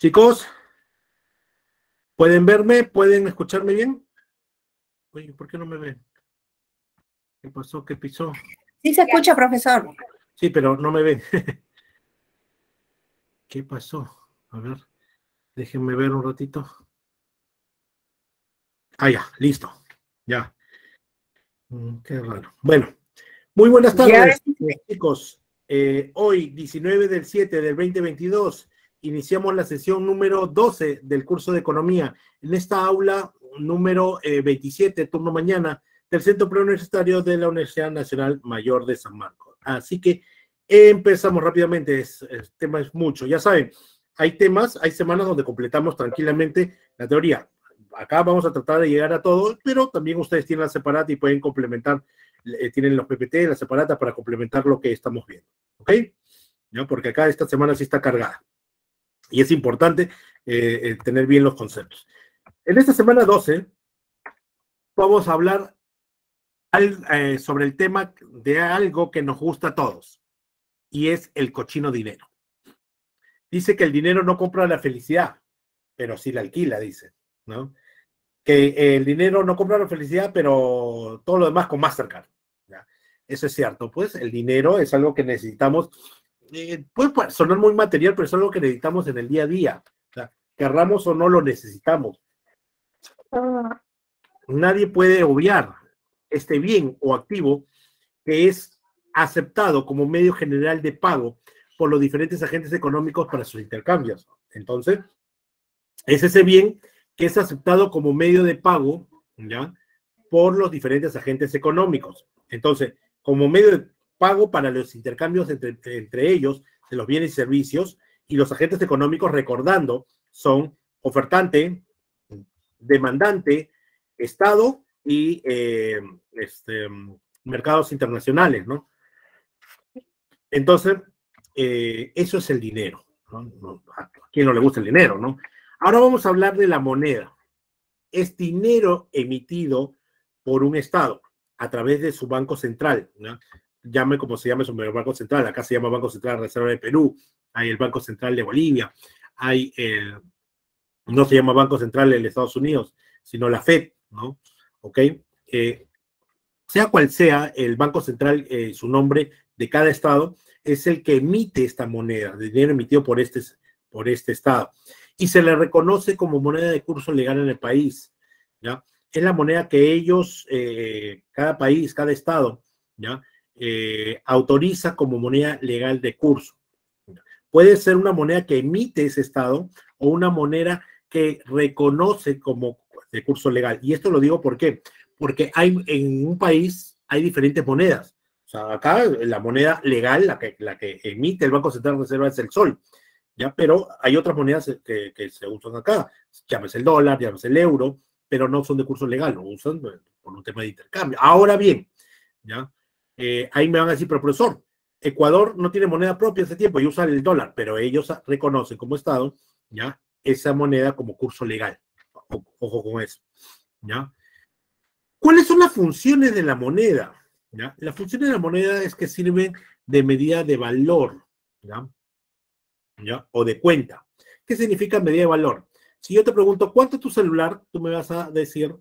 Chicos, ¿pueden verme? ¿Pueden escucharme bien? Oye, ¿por qué no me ven? ¿Qué pasó? ¿Qué pisó? Sí se escucha, profesor. Sí, pero no me ven. ¿Qué pasó? A ver, déjenme ver un ratito. Ah, ya, listo. Ya. Qué raro. Bueno, muy buenas tardes, chicos. Hoy, 19 del 7 del 2022, iniciamos la sesión número 12 del curso de Economía en esta aula número 27, turno mañana, del Centro Preuniversitario de la Universidad Nacional Mayor de San Marcos. Así que empezamos rápidamente, el tema es mucho. Ya saben, hay temas, hay semanas donde completamos tranquilamente la teoría. Acá vamos a tratar de llegar a todo, pero también ustedes tienen la separata y pueden complementar, tienen los PPT, la separata para complementar lo que estamos viendo. ¿Ok? ¿Ya? Porque acá esta semana sí está cargada. Y es importante tener bien los conceptos. En esta semana 12 vamos a hablar sobre el tema de algo que nos gusta a todos, y es el cochino dinero. Dice que el dinero no compra la felicidad, pero sí la alquila, dice, ¿no? Que el dinero no compra la felicidad, pero todo lo demás con Mastercard. ¿Ya? Eso es cierto, pues el dinero es algo que necesitamos, puede sonar muy material, pero es algo que necesitamos en el día a día. O sea, querramos o no lo necesitamos. Nadie puede obviar este bien o activo que es aceptado como medio general de pago por los diferentes agentes económicos para sus intercambios. Entonces, es ese bien que es aceptado como medio de pago, ¿ya? Por los diferentes agentes económicos. Entonces, como medio de pago para los intercambios entre ellos de los bienes y servicios, y los agentes económicos, recordando, son ofertante, demandante, Estado y mercados internacionales, ¿no? Entonces, eso es el dinero, ¿no? ¿A quién no le gusta el dinero, no? Ahora vamos a hablar de la moneda. Es dinero emitido por un Estado a través de su Banco Central, ¿no? Llame como se llame su Banco Central. Acá se llama Banco Central Reserva de Perú, hay el Banco Central de Bolivia, hay no se llama Banco Central de Estados Unidos, sino la FED, ¿no? ¿Ok? Sea cual sea el Banco Central, su nombre de cada Estado, es el que emite esta moneda, de dinero emitido por este Estado. Y se le reconoce como moneda de curso legal en el país, ¿ya? Es la moneda que ellos, cada país, cada Estado, ¿ya? Autoriza como moneda legal de curso. Puede ser una moneda que emite ese Estado o una moneda que reconoce como de curso legal. Y esto lo digo ¿por qué? Porque en un país hay diferentes monedas. O sea, acá la moneda legal, la que emite el Banco Central de Reserva es el sol, ¿ya? Pero hay otras monedas que se usan acá, llámese el dólar, llámese el euro, pero no son de curso legal, lo usan por un tema de intercambio. Ahora bien, ¿ya? Ahí me van a decir, pero profesor, Ecuador no tiene moneda propia hace tiempo y usa el dólar, pero ellos reconocen como Estado, ¿ya? Esa moneda como curso legal. Ojo con eso, ¿ya? ¿Cuáles son las funciones de la moneda? ¿Ya? La función de la moneda es que sirve de medida de valor, ¿ya? ¿Ya? O de cuenta. ¿Qué significa medida de valor? Si yo te pregunto, ¿cuánto es tu celular? Tú me vas a decir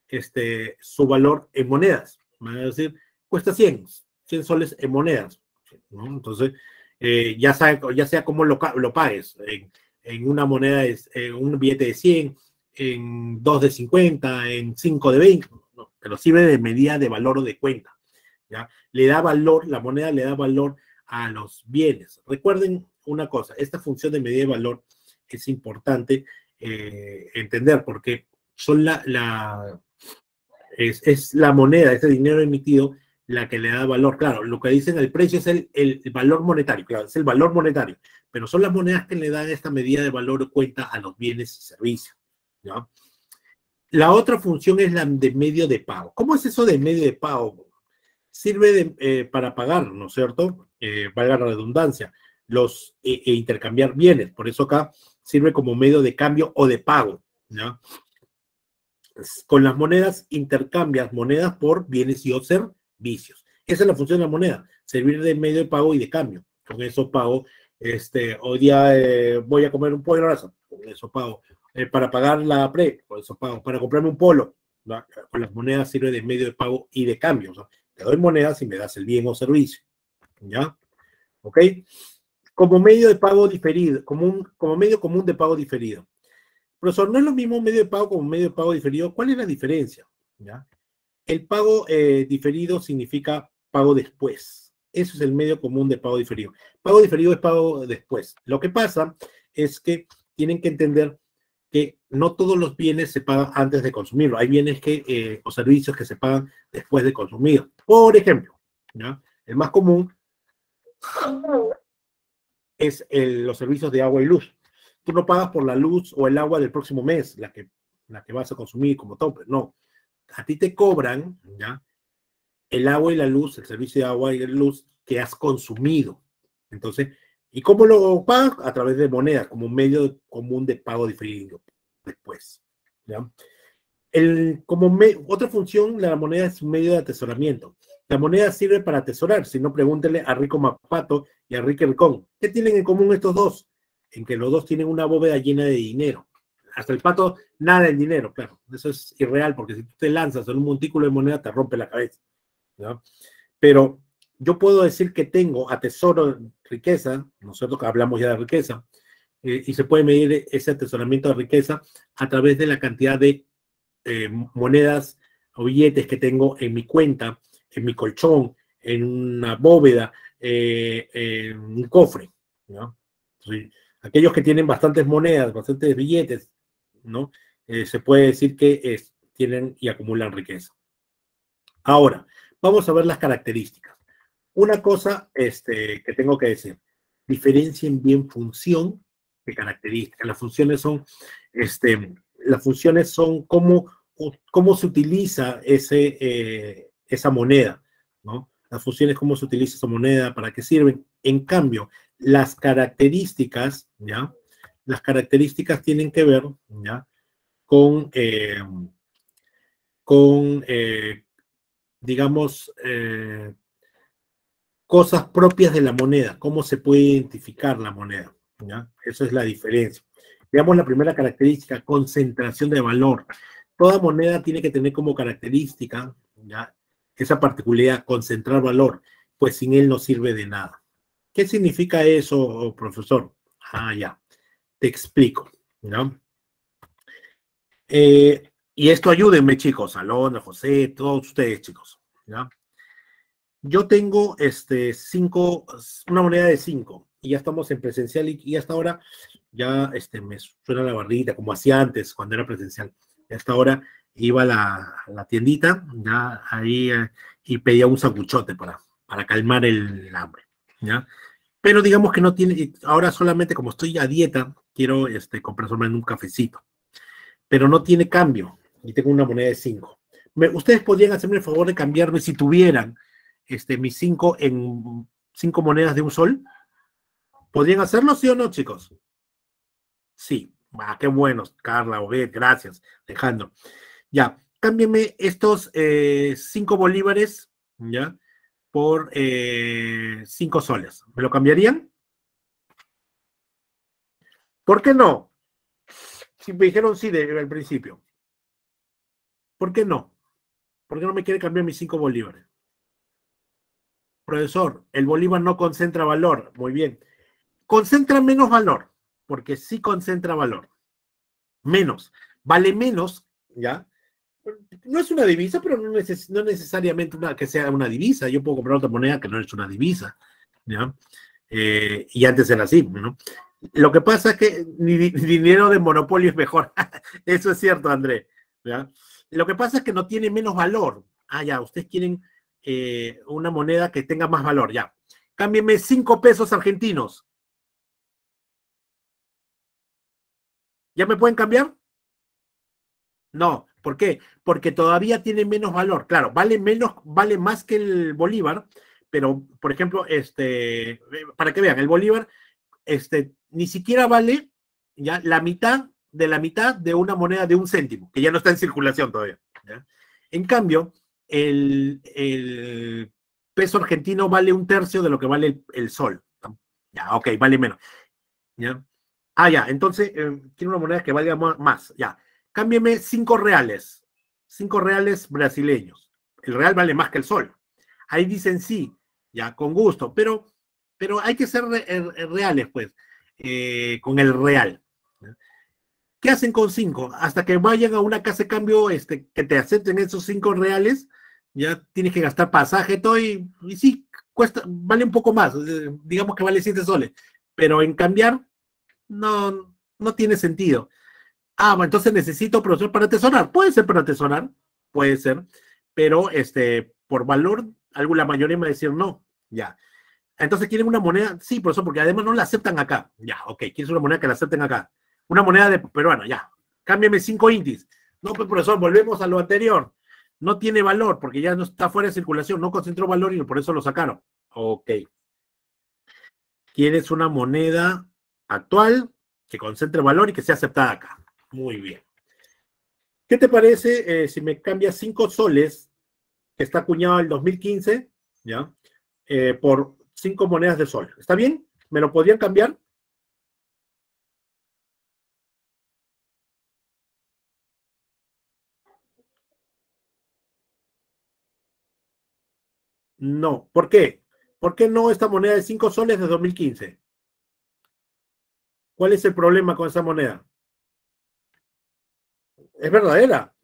su valor en monedas. Me vas a decir, cuesta 100 soles en monedas, ¿no? Entonces, ya sea cómo lo pagues, en una moneda, en un billete de 100, en 2 de 50, en 5 de 20, no, pero sirve de medida de valor o de cuenta, ¿ya? Le da valor, la moneda le da valor a los bienes. Recuerden una cosa, esta función de medida de valor es importante entender porque son es la moneda, ese dinero emitido, la que le da valor. Claro, lo que dicen el precio es el valor monetario, claro, es el valor monetario, pero son las monedas que le dan esta medida de valor o cuenta a los bienes y servicios, ¿no? La otra función es la de medio de pago. ¿Cómo es eso de medio de pago? Sirve para pagar, ¿no es cierto? Valga la redundancia, intercambiar bienes. Por eso acá sirve como medio de cambio o de pago, ¿no? Con las monedas intercambias monedas por bienes y o servicios. Esa es la función de la moneda, servir de medio de pago y de cambio. Con eso pago, hoy día voy a comer un pollo, eso pago. Para pagar la pre, por eso pago. Para comprarme un polo, ¿no? Con las monedas sirve de medio de pago y de cambio. O sea, te doy monedas y me das el bien o servicio. ¿Ya? ¿Ok? Como medio de pago diferido, como medio común de pago diferido. Profesor, ¿no es lo mismo medio de pago como medio de pago diferido? ¿Cuál es la diferencia? ¿Ya? El pago diferido significa pago después. Eso es el medio común de pago diferido. Pago diferido es pago después. Lo que pasa es que tienen que entender que no todos los bienes se pagan antes de consumirlo. Hay bienes o servicios que se pagan después de consumir. Por ejemplo, ¿ya? El más común es los servicios de agua y luz. Tú no pagas por la luz o el agua del próximo mes, la que vas a consumir como tope. No. A ti te cobran, ¿ya? El agua y la luz, el servicio de agua y la luz que has consumido. Entonces, ¿y cómo lo pagas? A través de monedas, como un medio común de pago diferido después. ¿Ya? Otra función, la moneda es un medio de atesoramiento. La moneda sirve para atesorar, si no, pregúntele a Rico Mapato y a Rique Ricón. ¿Qué tienen en común estos dos? En que los dos tienen una bóveda llena de dinero. Hasta el pato nada en dinero, claro. Eso es irreal, porque si tú te lanzas en un montículo de moneda, te rompe la cabeza, ¿no? Pero yo puedo decir que atesoro riqueza, ¿no es cierto? Que hablamos ya de riqueza, y se puede medir ese atesoramiento de riqueza a través de la cantidad de monedas o billetes que tengo en mi cuenta, en mi colchón, en una bóveda, en un cofre, ¿no? Entonces, aquellos que tienen bastantes monedas, bastantes billetes, ¿no? Se puede decir que tienen y acumulan riqueza. Ahora, vamos a ver las características. Una cosa que tengo que decir, diferencien bien función de características. Las funciones son cómo se utiliza esa moneda, ¿no? Las funciones, cómo se utiliza esa moneda, para qué sirven. En cambio, las características, ¿ya? Las características tienen que ver, ¿ya? Con digamos, cosas propias de la moneda, cómo se puede identificar la moneda, ¿ya? Esa es la diferencia. Veamos la primera característica, concentración de valor. Toda moneda tiene que tener como característica, ¿ya? Esa particularidad, concentrar valor, pues sin él no sirve de nada. ¿Qué significa eso, profesor? Ya, te explico, ¿no? Y esto ayúdenme, chicos, Alondra, José, todos ustedes, chicos, ¿ya? Yo tengo una moneda de 5 y ya estamos en presencial y hasta ahora ya me suena la barrita como hacía antes cuando era presencial. Y hasta ahora iba a la tiendita ya ahí y pedía un sanguchote para calmar el hambre, ¿ya? Pero digamos que no tiene, ahora solamente como estoy a dieta, quiero comprar solamente un cafecito, pero no tiene cambio y tengo una moneda de 5. ¿Ustedes podrían hacerme el favor de cambiarme si tuvieran mis 5 en 5 monedas de un sol? ¿Podrían hacerlo, sí o no, chicos? Sí. Qué buenos, Carla, Obed, gracias, Alejandro. Ya, cámbienme estos 5 bolívares, ¿ya? Por 5 soles. ¿Me lo cambiarían? ¿Por qué no? Si me dijeron sí al principio. ¿Por qué no? ¿Por qué no me quiere cambiar mis 5 bolívares? Profesor, el bolívar no concentra valor. Muy bien. Concentra menos valor, porque sí concentra valor. Menos. Vale menos, ¿ya? No es una divisa, pero no necesariamente que sea una divisa. Yo puedo comprar otra moneda que no es una divisa, ¿ya? Y antes era así, ¿no? Lo que pasa es que ni dinero de monopolio es mejor. Eso es cierto, André, ¿ya? Lo que pasa es que no tiene menos valor. Ya, ustedes quieren una moneda que tenga más valor, ya. Cámbienme 5 pesos argentinos. ¿Ya me pueden cambiar? No, ¿por qué? Porque todavía tiene menos valor. Claro, vale más que el bolívar, pero, por ejemplo, para que vean, el bolívar, ni siquiera vale ya la mitad de una moneda de 1 céntimo, que ya no está en circulación todavía, ¿ya? En cambio, el peso argentino vale 1/3 de lo que vale el sol. Ya, ok, vale menos, ¿ya? Ah, ya, entonces quiero una moneda que valga más, ya. Cámbiame 5 reales, 5 reales brasileños. El real vale más que el sol. Ahí dicen sí, ya, con gusto, pero hay que ser reales, pues, con el real. ¿Ya? ¿Qué hacen con 5? Hasta que vayan a una casa de cambio, que te acepten esos 5 reales, ya tienes que gastar pasaje, todo, y sí, cuesta, vale un poco más, digamos que vale 7 soles, pero en cambiar no tiene sentido. Ah, bueno, entonces necesito, profesor, para atesorar. Puede ser para atesorar, puede ser, pero por valor, la mayoría me va a decir no. Ya. Entonces, ¿quieren una moneda? Sí, profesor, porque además no la aceptan acá. Ya, ok, quieres una moneda que la acepten acá. Una moneda de peruana, ya. Cámbiame 5 indies. No, pues, profesor, volvemos a lo anterior. No tiene valor porque ya no está fuera de circulación, no concentró valor y por eso lo sacaron. Ok. ¿Quieres una moneda actual que concentre valor y que sea aceptada acá? Muy bien. ¿Qué te parece si me cambias 5 soles, que está acuñado el 2015, ¿ya? Por 5 monedas de sol? ¿Está bien? ¿Me lo podrían cambiar? No. ¿Por qué? ¿Por qué no esta moneda de 5 soles de 2015? ¿Cuál es el problema con esa moneda? Es verdadera.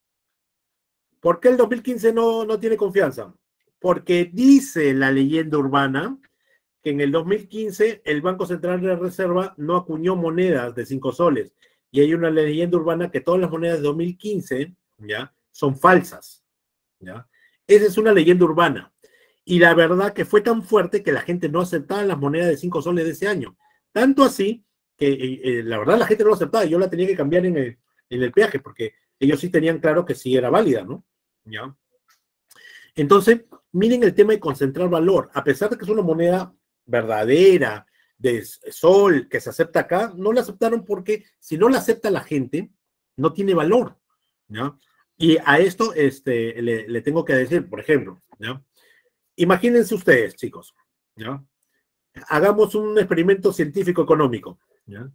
¿Por qué el 2015 no tiene confianza? Porque dice la leyenda urbana que en el 2015 el Banco Central de la Reserva no acuñó monedas de 5 soles. Y hay una leyenda urbana que todas las monedas de 2015, ¿ya? Son falsas, ¿ya? Esa es una leyenda urbana. Y la verdad que fue tan fuerte que la gente no aceptaba las monedas de 5 soles de ese año. Tanto así que la verdad la gente no lo aceptaba. Yo la tenía que cambiar en el peaje porque ellos sí tenían claro que sí era válida, ¿no? ¿Ya? Entonces, miren el tema de concentrar valor. A pesar de que es una moneda verdadera, de sol, que se acepta acá, no la aceptaron porque si no la acepta la gente, no tiene valor, ¿ya? Y a esto le tengo que decir, por ejemplo, ¿ya? Imagínense ustedes, chicos, ¿ya? Hagamos un experimento científico económico, ¿ya?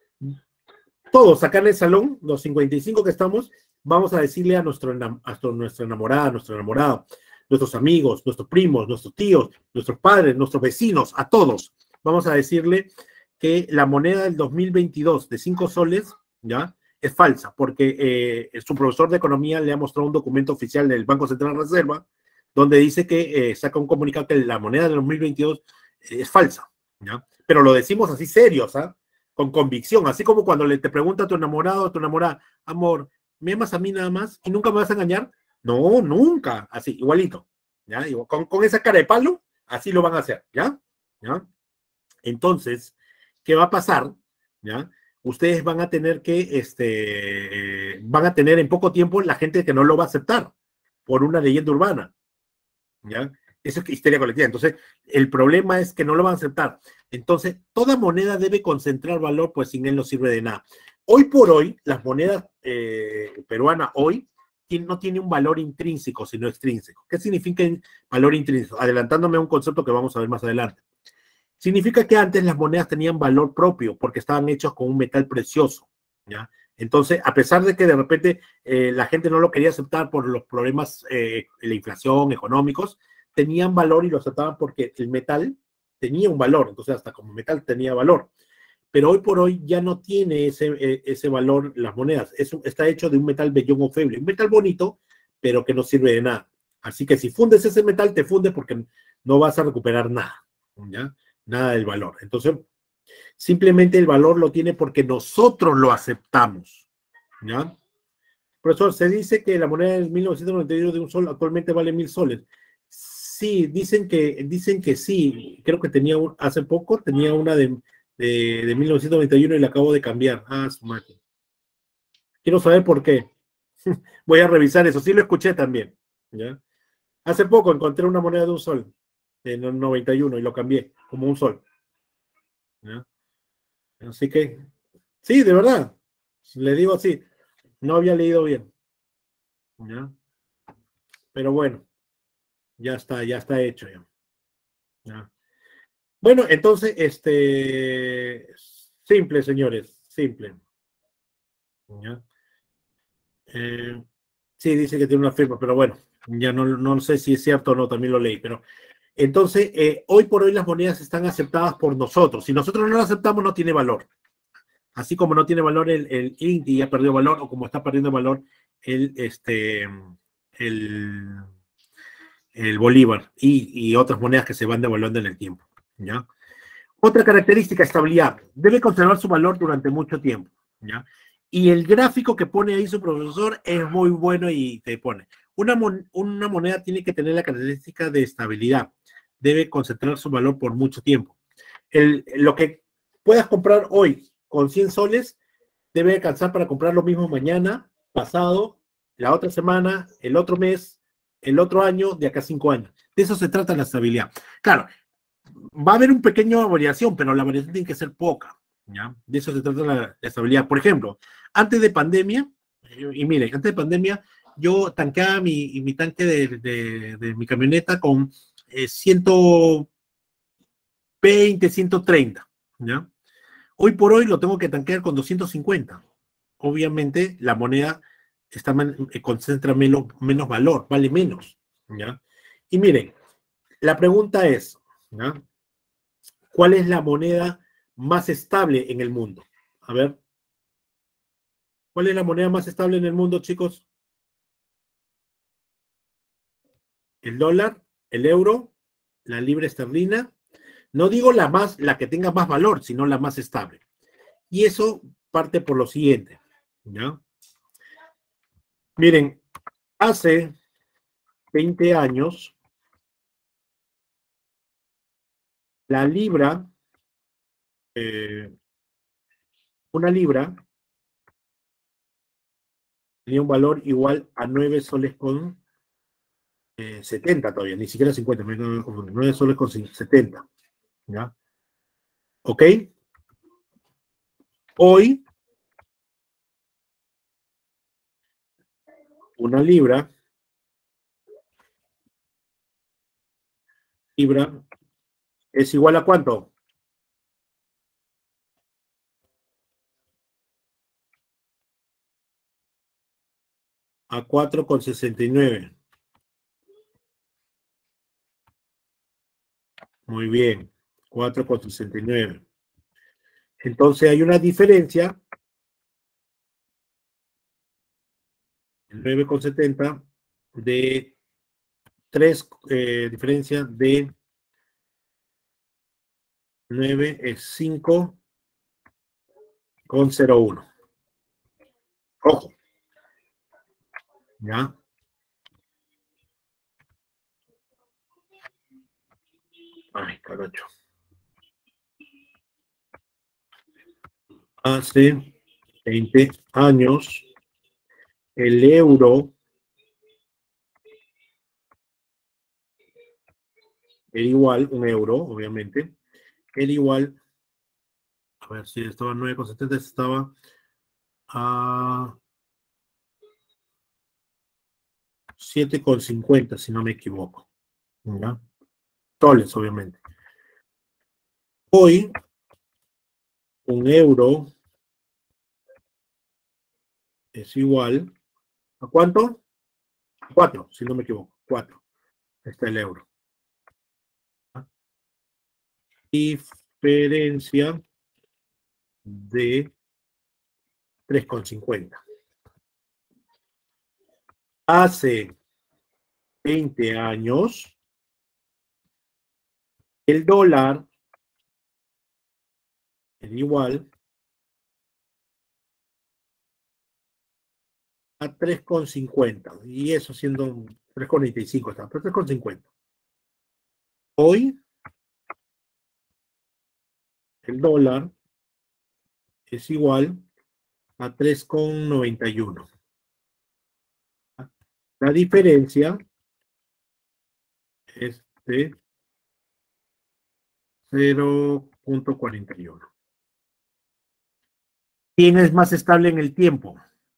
Todos acá en el salón, los 55 que estamos, vamos a decirle a nuestra enamorada, a nuestro enamorado, nuestros amigos, nuestros primos, nuestros tíos, nuestros padres, nuestros vecinos, a todos, vamos a decirle que la moneda del 2022 de 5 soles, ¿ya? Es falsa, porque su profesor de economía le ha mostrado un documento oficial del Banco Central de Reserva, donde dice que saca un comunicado que la moneda del 2022 es falsa, ¿ya? Pero lo decimos así serios, ¿ah? Con convicción, así como cuando te pregunta a tu enamorado o a tu enamorada, amor, ¿me amas a mí nada más y nunca me vas a engañar? No, nunca, así, igualito, ¿ya? Con esa cara de palo, así lo van a hacer, ¿ya? ¿Ya? Entonces, ¿qué va a pasar? ¿Ya? Ustedes van a tener van a tener en poco tiempo la gente que no lo va a aceptar por una leyenda urbana, ¿ya? Eso es histeria colectiva. Entonces, el problema es que no lo van a aceptar. Entonces, toda moneda debe concentrar valor, pues sin él no sirve de nada. Hoy por hoy, las monedas peruanas hoy no tiene un valor intrínseco, sino extrínseco. ¿Qué significa valor intrínseco? Adelantándome a un concepto que vamos a ver más adelante. Significa que antes las monedas tenían valor propio porque estaban hechas con un metal precioso, ¿ya? Entonces, a pesar de que de repente la gente no lo quería aceptar por los problemas de la inflación, económicos, tenían valor y lo aceptaban porque el metal tenía un valor, entonces hasta como metal tenía valor. Pero hoy por hoy ya no tiene ese valor las monedas. Está hecho de un metal bellón o feble, un metal bonito, pero que no sirve de nada. Así que si fundes ese metal, te fundes porque no vas a recuperar nada, ¿ya? Nada del valor. Entonces, simplemente el valor lo tiene porque nosotros lo aceptamos, ¿ya? Profesor, se dice que la moneda del 1991 de un sol actualmente vale 1.000 soles. Sí, dicen que sí. Creo que hace poco tenía una de 1991 y la acabo de cambiar. Ah, su máquina. Quiero saber por qué. Voy a revisar eso. Sí lo escuché también, ¿ya? Hace poco encontré una moneda de un sol en el 91 y lo cambié como un sol, ¿ya? Así que, sí, de verdad, le digo así, no había leído bien, ¿ya? Pero bueno, ya está hecho ya. ¿Ya? Bueno, entonces, Simple, señores, simple. ¿Ya? Sí, dice que tiene una firma, pero bueno, ya no sé si es cierto o no, también lo leí, pero entonces, hoy por hoy las monedas están aceptadas por nosotros. Si nosotros no las aceptamos, no tiene valor. Así como no tiene valor el INTI, ya perdió valor, o como está perdiendo valor el, el, el Bolívar y otras monedas que se van devaluando en el tiempo. ¿Ya? Otra característica, estabilidad. Debe conservar su valor durante mucho tiempo. ¿Ya? Y el gráfico que pone ahí su profesor es muy bueno y te pone. Una moneda tiene que tener la característica de estabilidad. Debe concentrar su valor por mucho tiempo. Lo que puedas comprar hoy con 100 soles debe alcanzar para comprar lo mismo mañana, pasado, la otra semana, el otro mes, el otro año, de acá a 5 años. De eso se trata la estabilidad. Claro, va a haber un pequeño variación, pero la variación tiene que ser poca. ¿Ya? De eso se trata la estabilidad. Por ejemplo, antes de pandemia, y miren, antes de pandemia, yo tanqueaba mi tanque de mi camioneta con 120, 130. ¿Ya? Hoy por hoy lo tengo que tanquear con 250. Obviamente, la moneda concentra menos valor, vale menos. ¿Ya? Y miren, la pregunta es, ¿ya? ¿Cuál es la moneda más estable en el mundo? A ver. ¿Cuál es la moneda más estable en el mundo, chicos? ¿El dólar? ¿El euro? ¿La libra esterlina? No digo la que tenga más valor, sino la más estable. Y eso parte por lo siguiente. ¿Ya? Miren, hace 20 años, la libra, una libra, tenía un valor igual a 9 soles con 70 todavía, ni siquiera 50, 9 soles con 70. ¿Ya? ¿Ok? Hoy, una libra es igual a ¿cuánto? A 4,69. Muy bien, 4,69. Entonces hay una diferencia, el 9,70, de 3, diferencia de 9 es 5,01. Ojo. ¿Ya? Ay, caracho. Hace 20 años, el euro era igual, un euro, obviamente, era igual, a ver si estaba 9,70, estaba a 7,50, si no me equivoco. ¿Ya? Soles, obviamente. Hoy, un euro es igual ¿a cuánto? A 4, si no me equivoco. 4. Está el euro. Diferencia de 3,50. Hace 20 años, el dólar era igual a 3,50. Y eso siendo 3,95, está, pero 3,50. Hoy, el dólar es igual a 3,91. La diferencia es de 0,41. ¿Quién es más estable en el tiempo?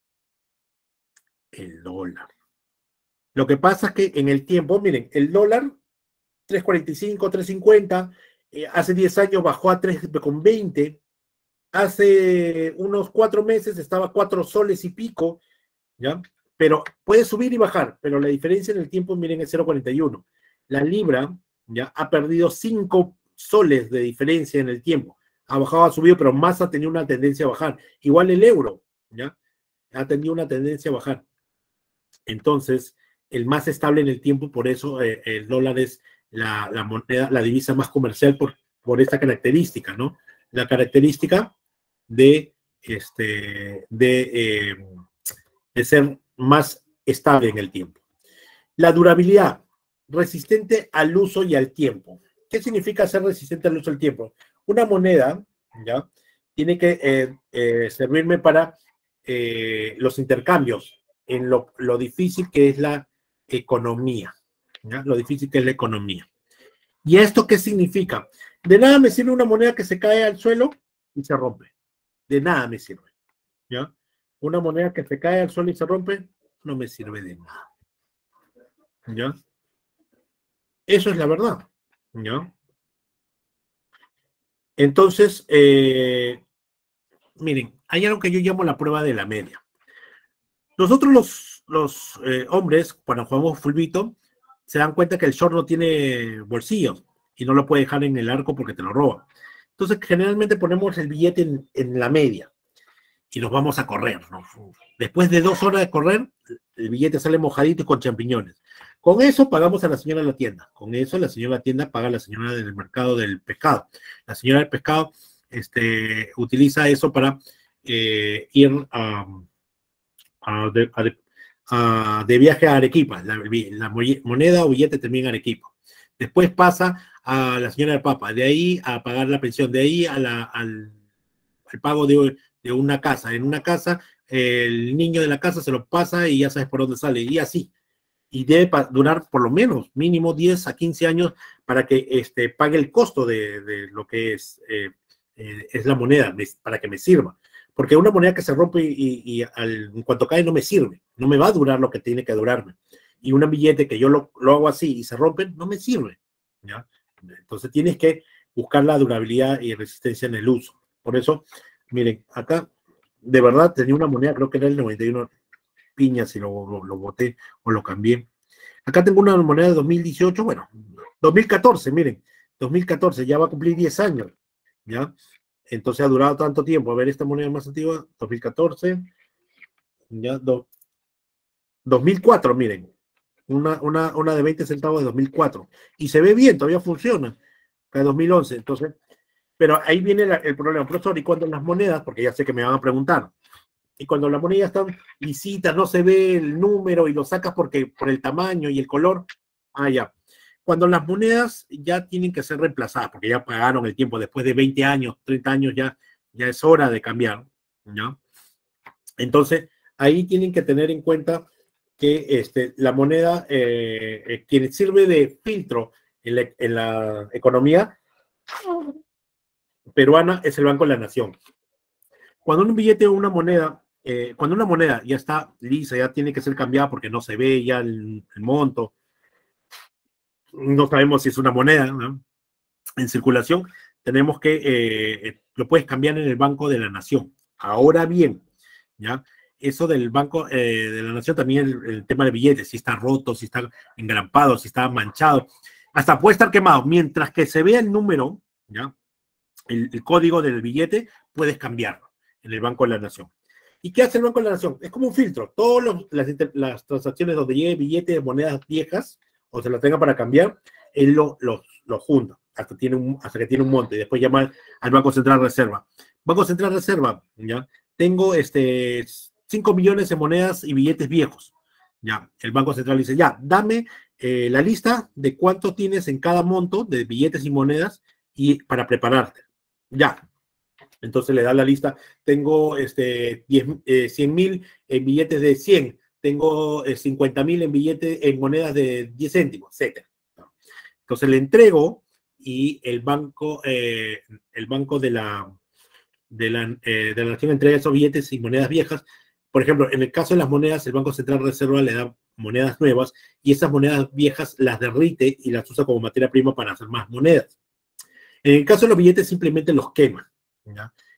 El dólar. Lo que pasa es que en el tiempo, miren, el dólar 3,45, 3,50, hace 10 años bajó a 3,20, hace unos 4 meses estaba 4 soles y pico, ¿ya? Pero puede subir y bajar, pero la diferencia en el tiempo, miren, es 0,41. La libra, ¿ya? Ha perdido 5 soles de diferencia en el tiempo. Ha bajado, ha subido, pero más ha tenido una tendencia a bajar. Igual el euro, ¿ya? Ha tenido una tendencia a bajar. Entonces, el más estable en el tiempo, por eso el dólar es la moneda, la divisa más comercial por esta característica, ¿no? La característica de, de ser más estable en el tiempo. La durabilidad, resistente al uso y al tiempo. ¿Qué significa ser resistente al uso y al tiempo? Una moneda, ¿ya? Tiene que servirme para los intercambios en lo difícil que es la economía, ¿ya? Lo difícil que es la economía. ¿Y esto qué significa? De nada me sirve una moneda que se cae al suelo y se rompe. De nada me sirve, ¿ya? Una moneda que se cae al suelo y se rompe, no me sirve de nada, ¿ya? Eso es la verdad, ¿ya? Entonces, miren, hay algo que yo llamo la prueba de la media. Nosotros los hombres, cuando jugamos fulbito, se dan cuenta que el short no tiene bolsillos y no lo puede dejar en el arco porque te lo roba. Entonces, generalmente ponemos el billete en la media y nos vamos a correr, ¿no? Después de 2 horas de correr, el billete sale mojadito y con champiñones. Con eso pagamos a la señora de la tienda. Con eso la señora de la tienda paga a la señora del mercado del pescado. La señora del pescado utiliza eso para ir de viaje a Arequipa. La moneda o billete termina en Arequipa. Después pasa a la señora de papa. De ahí a pagar la pensión. De ahí al pago de una casa. En una casa, el niño de la casa se lo pasa y ya sabes por dónde sale. Y así. Y debe durar por lo menos mínimo 10 a 15 años para que pague el costo de lo que es la moneda, para que me sirva. Porque una moneda que se rompe en cuanto cae no me sirve, no me va a durar lo que tiene que durarme. Y un billete que yo lo hago así y se rompe, no me sirve, ¿ya? Entonces tienes que buscar la durabilidad y resistencia en el uso. Por eso, miren, acá de verdad tenía una moneda, creo que era el 91 piñas y lo boté o lo cambié. Acá tengo una moneda de 2018, bueno, 2014, miren, 2014, ya va a cumplir 10 años, ¿ya? Entonces ha durado tanto tiempo. A ver, esta moneda más antigua, 2014, ya, 2004, miren, una de 20 centavos de 2004, y se ve bien, todavía funciona, de 2011, entonces, pero ahí viene el problema, profesor, y cuando las monedas, porque ya sé que me van a preguntar, y cuando las monedas están lisitas, no se ve el número y lo sacas por el tamaño y el color, ya. Cuando las monedas ya tienen que ser reemplazadas, porque ya pagaron el tiempo, después de 20 años, 30 años, ya es hora de cambiar, ¿no? Entonces, ahí tienen que tener en cuenta que la moneda, quien sirve de filtro en la economía peruana es el Banco de la Nación. Cuando un billete o una moneda, cuando una moneda ya está lisa, ya tiene que ser cambiada porque no se ve ya el monto, no sabemos si es una moneda, ¿no? En circulación, tenemos que, lo puedes cambiar en el Banco de la Nación. Ahora bien, ¿ya? Eso del Banco de la Nación, también el tema de billetes, si está roto, si está engrampado, si está manchado, hasta puede estar quemado. Mientras que se vea el número, ¿ya? El código del billete, puedes cambiarlo en el Banco de la Nación. ¿Y qué hace el Banco de la Nación? Es como un filtro. Todas las transacciones donde llegue billetes de monedas viejas o se las tenga para cambiar, él lo junta hasta que tiene un monte y después llama al Banco Central Reserva. Banco Central Reserva, ¿ya? Tengo 5 millones de monedas y billetes viejos. Ya, el Banco Central dice, ya, dame la lista de cuánto tienes en cada monto de billetes y monedas y para prepararte. Ya. Entonces le da la lista. Tengo 100,000 en billetes de 100. Tengo 50,000 en billetes, en monedas de 10 céntimos, etc. Entonces le entrego y el banco de la Nación entrega esos billetes y monedas viejas. Por ejemplo, en el caso de las monedas, el Banco Central Reserva le da monedas nuevas y esas monedas viejas las derrite y las usa como materia prima para hacer más monedas. En el caso de los billetes, simplemente los quema, ¿ya?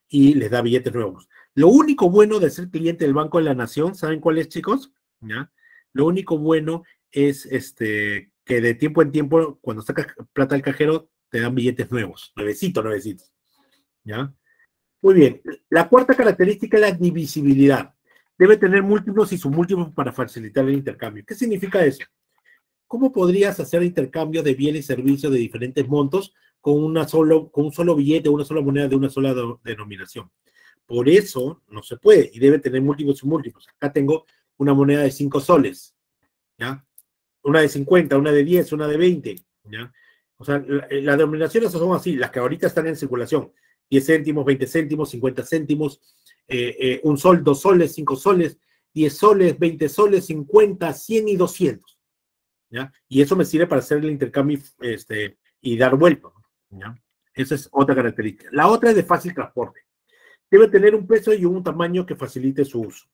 y les da billetes nuevos. Lo único bueno de ser cliente del Banco de la Nación, ¿saben cuál es, chicos? ¿Ya? Lo único bueno es que de tiempo en tiempo, cuando sacas plata del cajero, te dan billetes nuevos, nuevecitos, ¿ya? Muy bien. La cuarta característica es la divisibilidad. Debe tener múltiplos y submúltiplos para facilitar el intercambio. ¿Qué significa eso? ¿Cómo podrías hacer intercambio de bienes y servicios de diferentes montos con un solo billete, una sola moneda de una sola denominación? Por eso no se puede y debe tener múltiplos y múltiplos. Acá tengo una moneda de 5 soles, ¿ya? Una de 50, una de 10, una de 20, ¿ya? O sea, las denominaciones son así, las que ahorita están en circulación. 10 céntimos, 20 céntimos, 50 céntimos, 1 sol, 2 soles, 5 soles, 10 soles, 20 soles, 50, 100 y 200, ¿ya? Y eso me sirve para hacer el intercambio y dar vuelta, ¿ya? Esa es otra característica. La otra es de fácil transporte. Debe tener un peso y un tamaño que facilite su uso.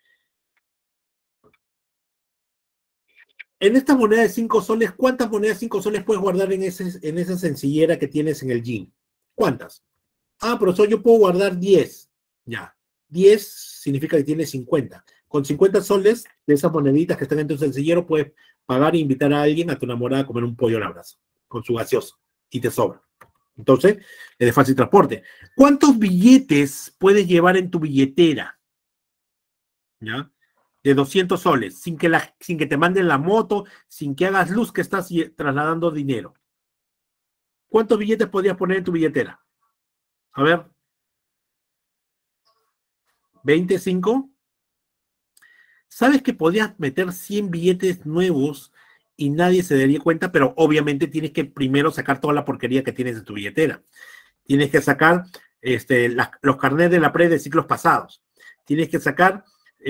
En esta moneda de 5 soles, ¿cuántas monedas de 5 soles puedes guardar en esa sencillera que tienes en el jean? ¿Cuántas? Ah, profesor, yo puedo guardar 10. Ya. 10 significa que tienes 50. Con 50 soles de esas moneditas que están en tu sencillero, puedes pagar e invitar a alguien, a tu enamorada, a comer un pollo a la brasa, con su gaseosa, y te sobra. Entonces, es de fácil transporte. ¿Cuántos billetes puedes llevar en tu billetera? ¿Ya? De 200 soles, sin que te manden la moto, sin que hagas luz que estás trasladando dinero. ¿Cuántos billetes podrías poner en tu billetera? A ver. 25. ¿Sabes que podrías meter 100 billetes nuevos y nadie se daría cuenta? Pero obviamente tienes que primero sacar toda la porquería que tienes en tu billetera. Tienes que sacar los carnets de la pre de ciclos pasados. Tienes que sacar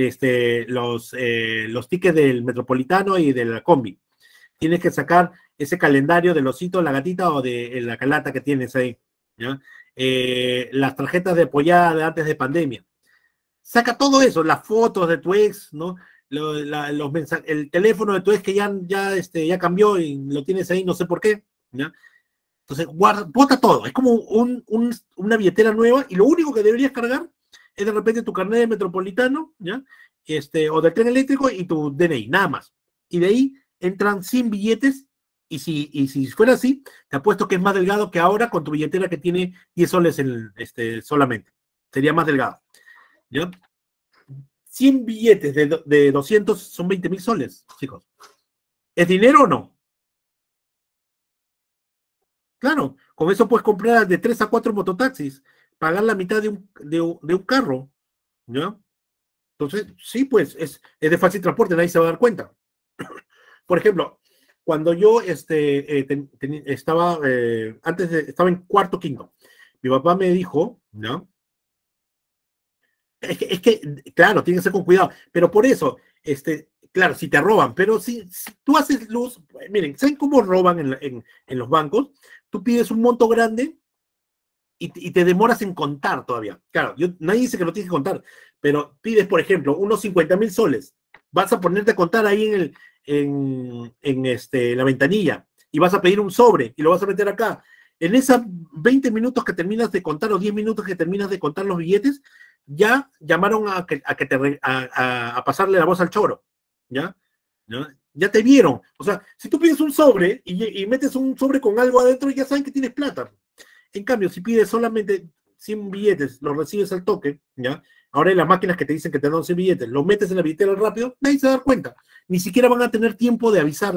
los tickets del Metropolitano y de la Combi. Tienes que sacar ese calendario del osito, la gatita o de la calata que tienes ahí, ¿ya? Las tarjetas de apoyada de antes de pandemia. Saca todo eso, las fotos de tu ex, ¿no? Los mensajes, el teléfono de tu ex que ya cambió y lo tienes ahí, no sé por qué, ¿ya? Entonces, bota todo. Es como una billetera nueva y lo único que deberías cargar es de repente tu carnet de Metropolitano, ¿ya? O del tren eléctrico y tu DNI, nada más. Y de ahí entran 100 billetes y si fuera así, te apuesto que es más delgado que ahora con tu billetera que tiene 10 soles solamente. Sería más delgado, ¿ya? 100 billetes de 200 son 20.000 soles, chicos. ¿Es dinero o no? Claro, con eso puedes comprar de 3 a 4 mototaxis, pagar la mitad de un carro, ¿ya? Entonces, sí, pues, es de fácil transporte, nadie se va a dar cuenta. Por ejemplo, cuando yo estaba en cuarto, quinto, mi papá me dijo, ¿no? Es que, claro, tiene que ser con cuidado, pero por eso, claro, si te roban, pero si tú haces luz, miren, ¿saben cómo roban en los bancos? Tú pides un monto grande y te demoras en contar todavía. Claro, nadie dice que lo tienes que contar, pero pides, por ejemplo, unos 50.000 soles. Vas a ponerte a contar ahí en la ventanilla y vas a pedir un sobre y lo vas a meter acá. En esos 20 minutos que terminas de contar o 10 minutos que terminas de contar los billetes, ya llamaron a pasarle la voz al choro, ¿ya? ¿No? Ya te vieron. O sea, si tú pides un sobre y metes un sobre con algo adentro, ya saben que tienes plata. En cambio, si pides solamente 100 billetes, los recibes al toque, ¿ya? Ahora hay las máquinas que te dicen que te dan 100 billetes, los metes en la billetera rápido, nadie se va a dar cuenta. Ni siquiera van a tener tiempo de avisar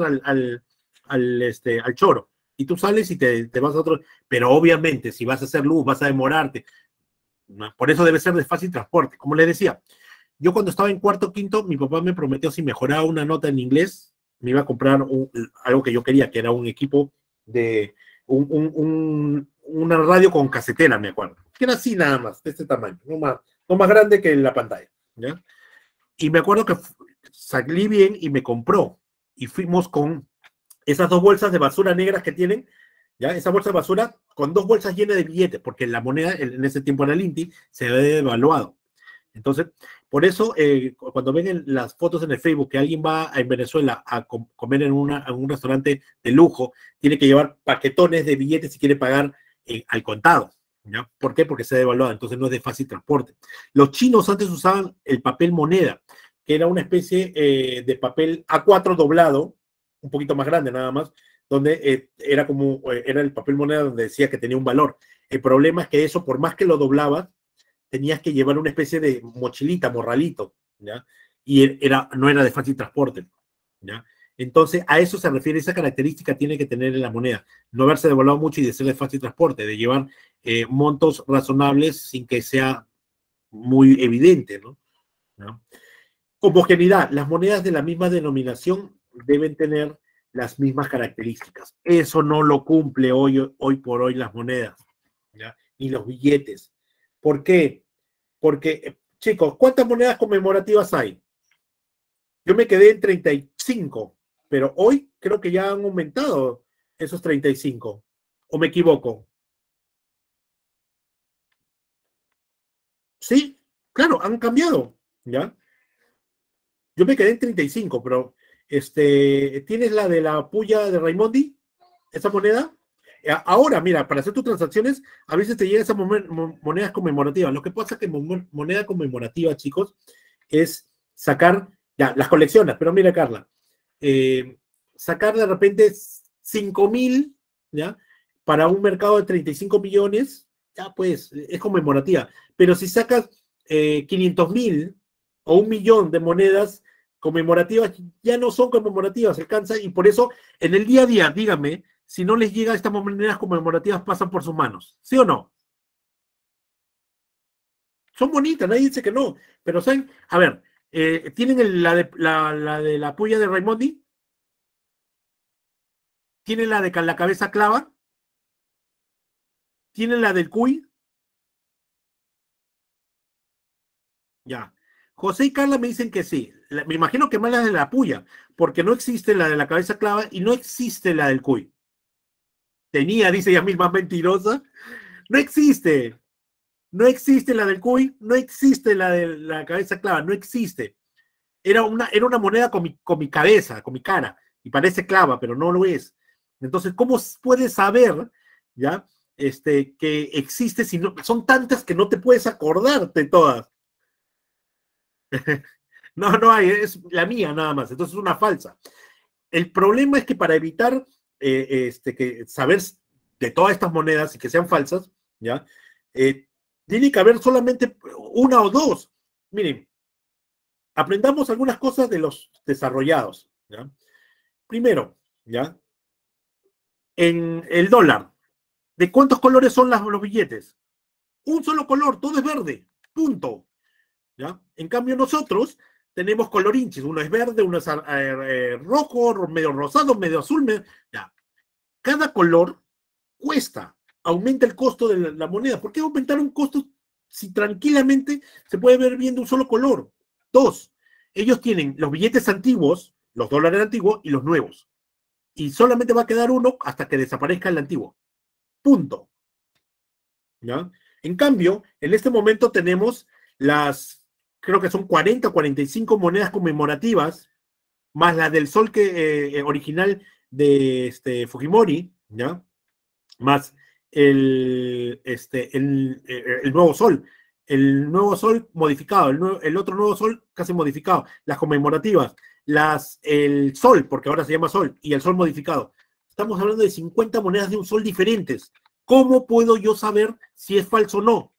al choro. Y tú sales y te vas a otro. Pero obviamente, si vas a hacer luz, vas a demorarte. Por eso debe ser de fácil transporte. Como les decía, yo cuando estaba en cuarto, quinto, mi papá me prometió si mejoraba una nota en inglés, me iba a comprar algo que yo quería, que era un equipo de una radio con casetera, me acuerdo. Que era así nada más, de este tamaño, no más grande que la pantalla, ¿ya? Y me acuerdo que salí bien y me compró. Y fuimos con esas 2 bolsas de basura negras que tienen, ¿ya? Esa bolsa de basura con 2 bolsas llenas de billetes, porque la moneda en ese tiempo era el INTI, se había devaluado. Entonces, por eso, cuando ven las fotos en el Facebook que alguien va en Venezuela a comer en un restaurante de lujo, tiene que llevar paquetones de billetes si quiere pagar al contado, ¿ya? ¿Por qué? Porque se ha devaluado, entonces no es de fácil transporte. Los chinos antes usaban el papel moneda, que era una especie de papel A4 doblado, un poquito más grande nada más, donde era el papel moneda donde decía que tenía un valor. El problema es que eso, por más que lo doblabas, tenías que llevar una especie de mochilita, morralito, ¿ya? Y no era de fácil transporte, ¿ya? Entonces, a eso se refiere, esa característica tiene que tener en la moneda, no haberse devaluado mucho y de ser de fácil transporte, de llevar montos razonables sin que sea muy evidente, ¿no? ¿No? Homogeneidad, las monedas de la misma denominación deben tener las mismas características. Eso no lo cumple hoy por hoy las monedas, ¿ya? Ni los billetes. ¿Por qué? Porque, chicos, ¿cuántas monedas conmemorativas hay? Yo me quedé en 35, pero hoy creo que ya han aumentado esos 35. ¿O me equivoco? Sí, claro, han cambiado, ¿ya? Yo me quedé en 35, pero ¿tienes la de la puya de Raimondi? ¿Esa moneda? Ahora, mira, para hacer tus transacciones, a veces te llegan esas monedas conmemorativas. Lo que pasa es que moneda conmemorativa, chicos, es sacar, ya, las coleccionas, pero mira, Carla, sacar de repente 5.000, ¿ya? Para un mercado de 35 millones, ya pues, es conmemorativa. Pero si sacas 500.000 o 1.000.000 de monedas conmemorativas, ya no son conmemorativas, se cansa, y por eso en el día a día, dígame, si no les llega estas monedas conmemorativas, pasan por sus manos, ¿sí o no? Son bonitas, nadie dice que no, pero ¿saben? A ver, ¿tienen la de la puya de Raimondi? ¿Tienen la de la cabeza clava? ¿Tienen la del cuy? Ya. José y Carla me dicen que sí. Me imagino que más la de la puya, porque no existe la de la cabeza clava y no existe la del cuy. Tenía, dice Yamil, más mentirosa. No existe. No existe la del cuy, no existe la de la cabeza clava, no existe. Era una moneda con mi cabeza, con mi cara, y parece clava, pero no lo es. Entonces, ¿cómo puedes saber, ya, que existe si no, son tantas que no te puedes acordarte todas? No, no hay, es la mía nada más, entonces es una falsa. El problema es que para evitar que saber de todas estas monedas y que sean falsas, ¿ya? Tiene que haber solamente una o dos. Miren, aprendamos algunas cosas de los desarrollados, ¿ya? Primero, ¿ya? En el dólar, ¿de cuántos colores son los billetes? Un solo color, todo es verde, punto, ¿ya? En cambio nosotros tenemos colorinchis, uno es verde, uno es rojo, medio rosado, medio azul, ya. Cada color cuesta, aumenta el costo de la moneda. ¿Por qué aumentar un costo si tranquilamente se puede ver viendo un solo color? Dos, ellos tienen los billetes antiguos, los dólares antiguos y los nuevos. Y solamente va a quedar uno hasta que desaparezca el antiguo. Punto. ¿Ya? En cambio, en este momento tenemos creo que son 40 o 45 monedas conmemorativas, más la del sol original de Fujimori, ¿ya? Más el nuevo sol. El nuevo sol modificado, el otro nuevo sol casi modificado, las conmemorativas, el sol, porque ahora se llama sol, y el sol modificado. Estamos hablando de 50 monedas de un sol diferentes. ¿Cómo puedo yo saber si es falso o no?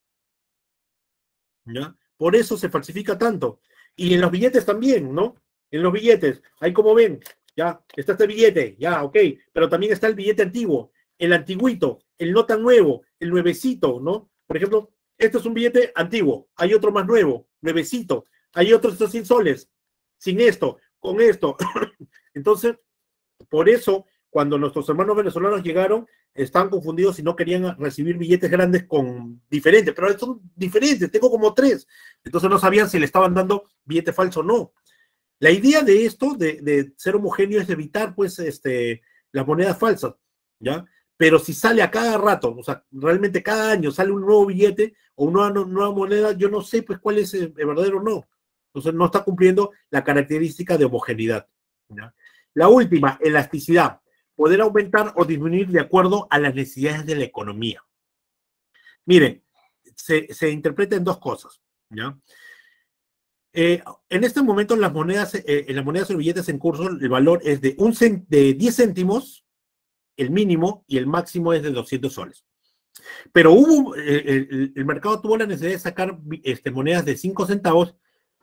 ¿Ya? Por eso se falsifica tanto. Y en los billetes también, ¿no? En los billetes, ahí como ven, ya, está este billete, ya, ok, pero también está el billete antiguo, el antiguito, el no tan nuevo, el nuevecito, ¿no? Por ejemplo, este es un billete antiguo, hay otro más nuevo, nuevecito, hay otros sin soles, sin esto, con esto. Entonces, por eso, cuando nuestros hermanos venezolanos llegaron, estaban confundidos y no querían recibir billetes grandes con diferentes, pero son diferentes, tengo como 3. Entonces no sabían si le estaban dando billete falso o no. La idea de esto, de ser homogéneo, es evitar, pues, las monedas falsas, ¿ya? Pero si sale a cada rato, o sea, realmente cada año sale un nuevo billete o una nueva moneda, yo no sé, pues, cuál es el verdadero o no. Entonces no está cumpliendo la característica de homogeneidad, ¿ya? La última, elasticidad. Poder aumentar o disminuir de acuerdo a las necesidades de la economía. Miren, se interpreta en dos cosas, ¿ya? En este momento, en las monedas o billetes en curso, el valor es de 10 céntimos, el mínimo, y el máximo es de 200 soles. Pero el mercado tuvo la necesidad de sacar monedas de 5 centavos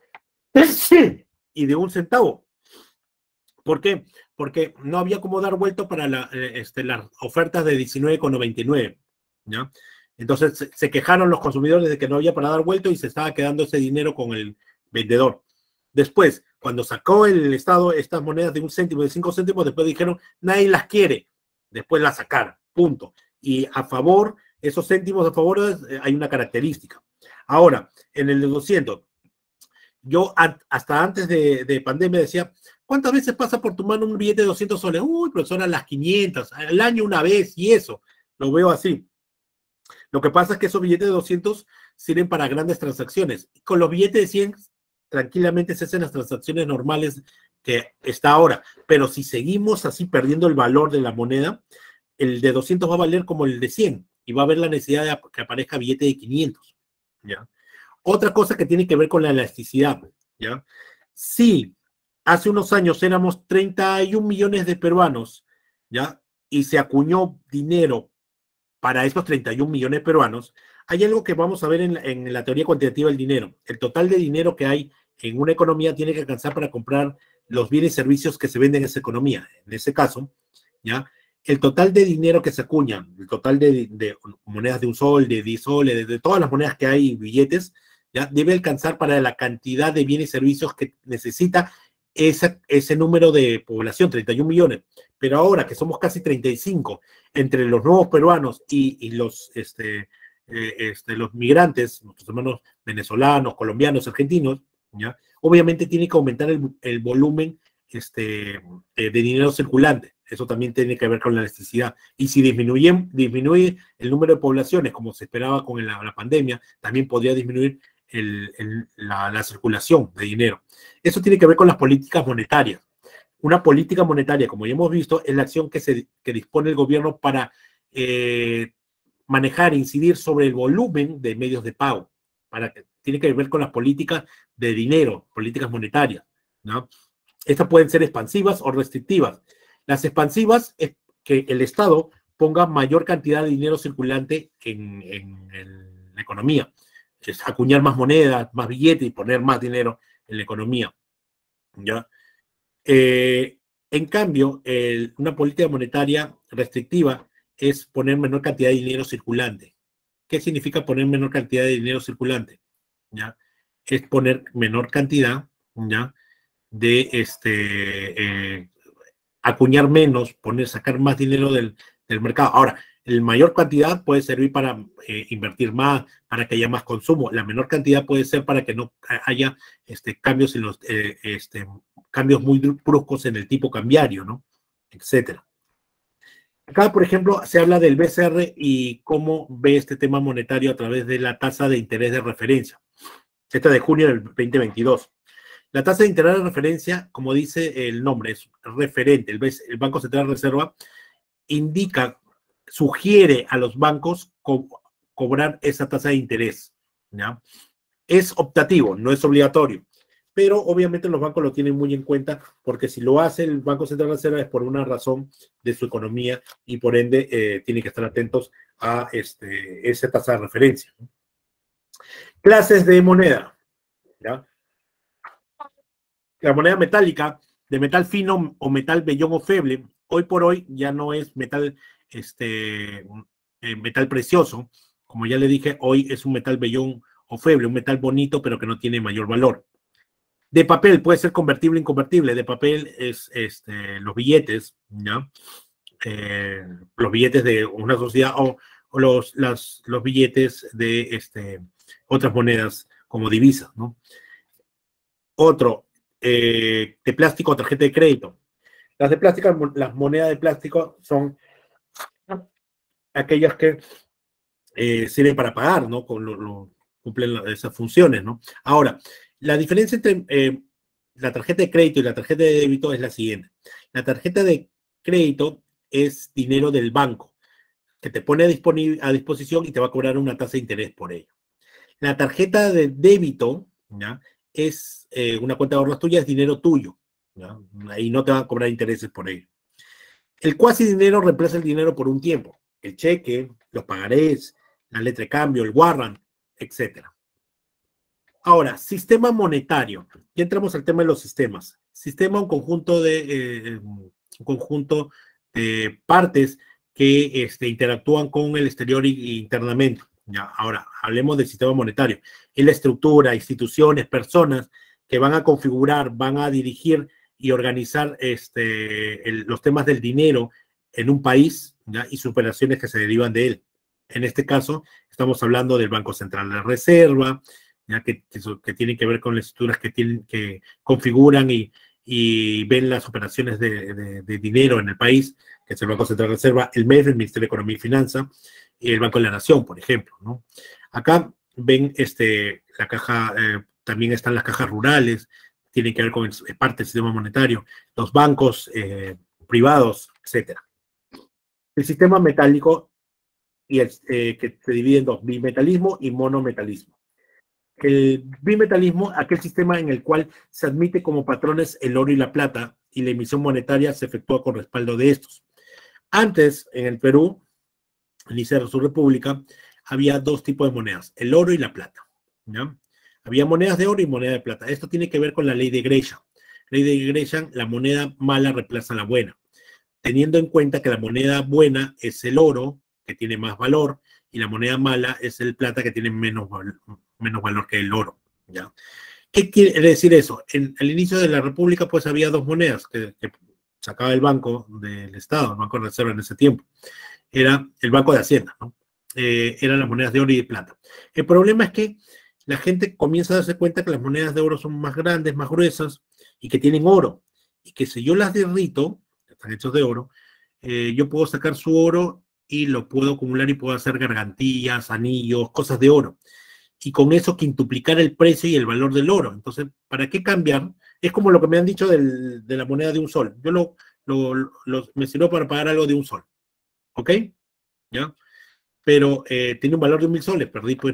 y de 1 centavo. ¿Por qué? Porque no había cómo dar vuelto para las ofertas de 19,99, ¿ya? Entonces se quejaron los consumidores de que no había para dar vuelto y se estaba quedando ese dinero con el vendedor. Después, cuando sacó el Estado estas monedas de 1 céntimo, de 5 céntimos, después dijeron, nadie las quiere. Después las sacaron, punto. Y a favor, esos céntimos a favor, hay una característica. Ahora, en el de 200, yo hasta antes de pandemia decía, ¿cuántas veces pasa por tu mano un billete de 200 soles? Uy, profesor, a las 500, al año una vez, y eso, lo veo así. Lo que pasa es que esos billetes de 200 sirven para grandes transacciones. Con los billetes de 100, tranquilamente se hacen las transacciones normales que está ahora. Pero si seguimos así perdiendo el valor de la moneda, el de 200 va a valer como el de 100 y va a haber la necesidad de que aparezca billete de 500, ¿ya? Otra cosa que tiene que ver con la elasticidad, ¿ya? Si hace unos años éramos 31 millones de peruanos, ¿ya? Y se acuñó dinero para estos 31 millones de peruanos, hay algo que vamos a ver en la teoría cuantitativa del dinero. El total de dinero que hay en una economía tiene que alcanzar para comprar los bienes y servicios que se venden en esa economía. En ese caso, ¿ya? El total de dinero que se acuña, el total de monedas de 1 sol, de 10 soles, de todas las monedas que hay, billetes, ¿ya? Debe alcanzar para la cantidad de bienes y servicios que necesita ese número de población, 31 millones. Pero ahora que somos casi 35, entre los nuevos peruanos y los migrantes, nuestros hermanos venezolanos, colombianos, argentinos, ¿ya? Obviamente tiene que aumentar el volumen de dinero circulante. Eso también tiene que ver con la elasticidad. Y si disminuye el número de poblaciones, como se esperaba con la pandemia, también podría disminuir la circulación de dinero. Eso tiene que ver con las políticas monetarias. Una política monetaria, como ya hemos visto, es la acción que dispone el gobierno para manejar e incidir sobre el volumen de medios de pago. Tiene que ver con las políticas de dinero, políticas monetarias, ¿no? Estas pueden ser expansivas o restrictivas. Las expansivas es que el Estado ponga mayor cantidad de dinero circulante en la economía. Es acuñar más monedas, más billetes y poner más dinero en la economía, ¿ya? En cambio, una política monetaria restrictiva es poner menor cantidad de dinero circulante. ¿Qué significa poner menor cantidad de dinero circulante? ¿Ya? Es poner menor cantidad, ¿ya? De acuñar menos, sacar más dinero del mercado. Ahora, la mayor cantidad puede servir para invertir más, para que haya más consumo. La menor cantidad puede ser para que no haya cambios en cambios muy bruscos en el tipo cambiario, ¿no? Etcétera. Acá, por ejemplo, se habla del BCR y cómo ve este tema monetario a través de la tasa de interés de referencia. Esta de junio del 2022. La tasa de interés de referencia, como dice el nombre, es referente. El Banco Central de Reserva sugiere a los bancos cobrar esa tasa de interés, ¿ya? Es optativo, no es obligatorio, pero obviamente los bancos lo tienen muy en cuenta porque si lo hace el Banco Central de Reserva es por una razón de su economía y por ende tienen que estar atentos a esa tasa de referencia. Clases de moneda, ¿ya? La moneda metálica, de metal fino o metal vellón o feble, hoy por hoy ya no es metal precioso. Como ya le dije, hoy es un metal vellón o feble, un metal bonito, pero que no tiene mayor valor. De papel puede ser convertible o inconvertible. De papel es los billetes, ¿ya? Los billetes de una sociedad o los billetes de otras monedas como divisas, ¿no? Otro, de plástico o tarjeta de crédito. Las monedas de plástico son aquellas que sirven para pagar, ¿no? Cumplen esas funciones, ¿no? Ahora, la diferencia entre la tarjeta de crédito y la tarjeta de débito es la siguiente. La tarjeta de crédito es dinero del banco. que te pone a disposición y te va a cobrar una tasa de interés por ello. La tarjeta de débito, ¿ya? Es una cuenta de ahorros tuya, es dinero tuyo, ¿ya? Ahí no te van a cobrar intereses por ello. El cuasi dinero reemplaza el dinero por un tiempo. El cheque, los pagarés, la letra de cambio, el warrant, etc. Ahora, sistema monetario. Ya entramos al tema de los sistemas. Sistema, un conjunto de partes que interactúan con el exterior e internamente. Ya, ahora, hablemos del sistema monetario. Es la estructura, instituciones, personas que van a configurar, van a dirigir y organizar los temas del dinero en un país, ¿ya? Y sus operaciones que se derivan de él. En este caso, estamos hablando del Banco Central de Reserva, ¿ya? Que tienen que ver con las estructuras que configuran y ven las operaciones de dinero en el país, que es el Banco Central de Reserva, el MEF, el Ministerio de Economía y Finanzas, y el Banco de la Nación, por ejemplo, ¿no? Acá ven la caja, también están las cajas rurales, tienen que ver con parte del sistema monetario, los bancos privados, etc. El sistema metálico que se divide en dos, bimetalismo y monometalismo. El bimetalismo, aquel sistema en el cual se admite como patrones el oro y la plata y la emisión monetaria se efectúa con respaldo de estos. Antes, en el Perú, al inicio de su república, había dos tipos de monedas, el oro y la plata, ¿ya? Había monedas de oro y moneda de plata. Esto tiene que ver con la ley de Gresham. Ley de Gresham, la moneda mala reemplaza a la buena, teniendo en cuenta que la moneda buena es el oro, que tiene más valor, y la moneda mala es el plata, que tiene menos valor que el oro, ¿ya? ¿Qué quiere decir eso? Al inicio de la República, pues había dos monedas que sacaba el Banco del Estado, el Banco de Reserva en ese tiempo. Era el Banco de Hacienda, ¿no? Eran las monedas de oro y de plata. El problema es que la gente comienza a darse cuenta que las monedas de oro son más grandes, más gruesas, y que tienen oro. Y que si yo las derrito, están hechos de oro, yo puedo sacar su oro y lo puedo acumular y puedo hacer gargantillas, anillos, cosas de oro. Y con eso quintuplicar el precio y el valor del oro. Entonces, ¿para qué cambiar? Es como lo que me han dicho de la moneda de un sol. Yo me sirvió para pagar algo de un sol. ¿Ok? ¿Ya? Pero tiene un valor de 1.000 soles. Perdí pues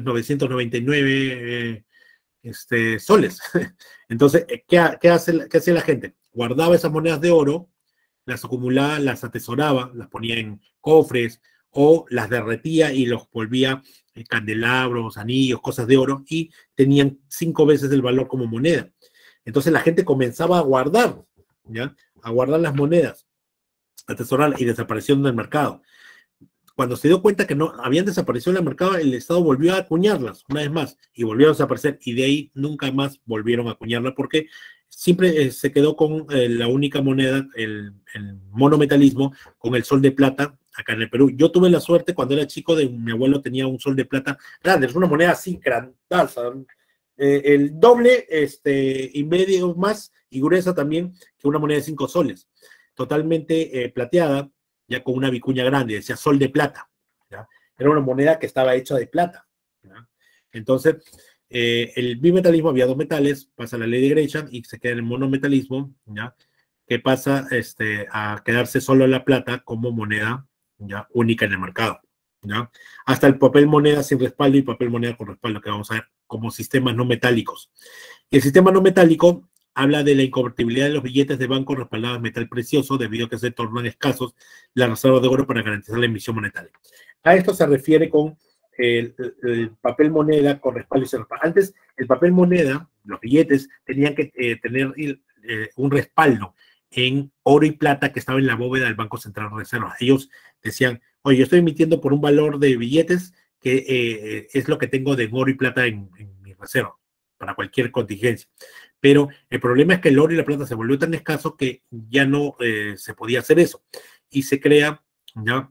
999 soles. Entonces, ¿qué hacía la gente? Guardaba esas monedas de oro, las acumulaba, las atesoraba, las ponía en cofres o las derretía y los volvía candelabros, anillos, cosas de oro, y tenían 5 veces el valor como moneda. Entonces la gente comenzaba a guardar, ¿ya? A guardar las monedas, atesorarlas, y desaparecieron del mercado. Cuando se dio cuenta que no habían desaparecido en el mercado, el Estado volvió a acuñarlas una vez más y volvieron a desaparecer, y de ahí nunca más volvieron a acuñarlas porque siempre se quedó con la única moneda, el monometalismo, con el sol de plata acá en el Perú. Yo tuve la suerte cuando era chico de mi abuelo tenía un sol de plata grande, es una moneda así grandaza, el doble y medio más y gruesa también que una moneda de 5 soles, totalmente plateada, ya con una vicuña grande, decía sol de plata, ¿ya? Era una moneda que estaba hecha de plata, ¿ya? Entonces, el bimetalismo, había dos metales, pasa la ley de Gresham y se queda en el monometalismo, ¿ya? Que pasa a quedarse solo la plata como moneda, ¿ya? Única en el mercado, ¿ya? Hasta el papel moneda sin respaldo y papel moneda con respaldo, que vamos a ver como sistemas no metálicos. El sistema no metálico habla de la inconvertibilidad de los billetes de banco respaldados en metal precioso, debido a que se tornan escasos las reservas de oro para garantizar la emisión monetaria. A esto se refiere con el papel moneda con respaldo y sin respaldo. Antes, el papel moneda, los billetes, tenían que tener un respaldo en oro y plata que estaba en la bóveda del Banco Central de Reserva. Ellos decían, oye, yo estoy emitiendo por un valor de billetes que es lo que tengo de oro y plata en mi reserva, para cualquier contingencia. Pero el problema es que el oro y la plata se volvió tan escaso que ya no se podía hacer eso. Y se crea, ¿ya?